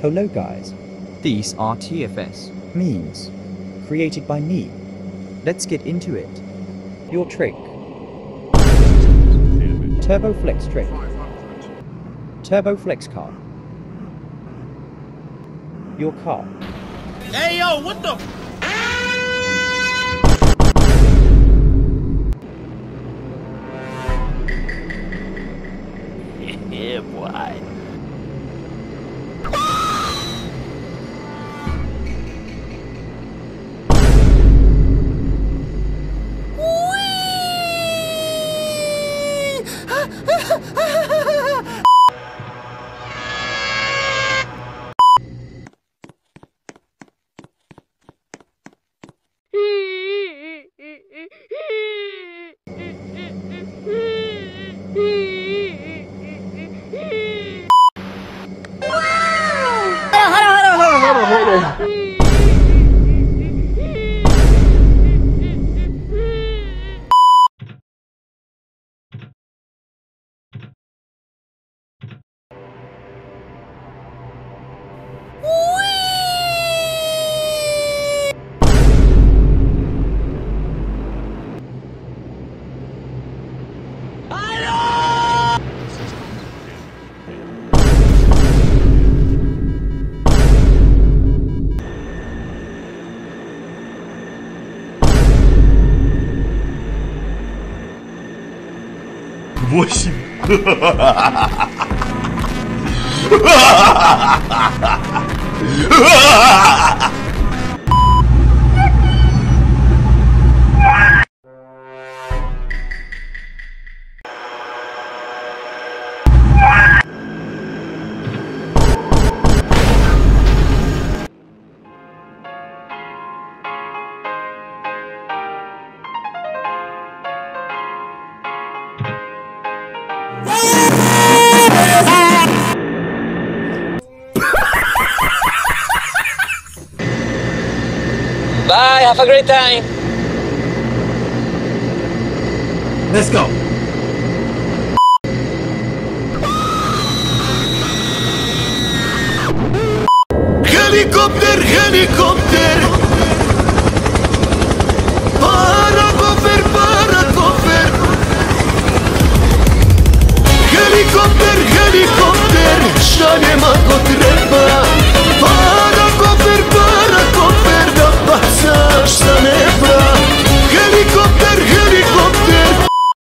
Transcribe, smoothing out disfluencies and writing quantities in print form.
Hello guys, These are TFS. memes, created by me. Let's get into it. Your trick. Turbo Flex trick. Turbo Flex car. Your car. Hey yo, what the? Yeah, boy. Восемь. Bye, have a great time. Let's go. Helikopter, helikopter. Parakofer, parakofer. Helikopter, helikopter. Šaljema ko treba.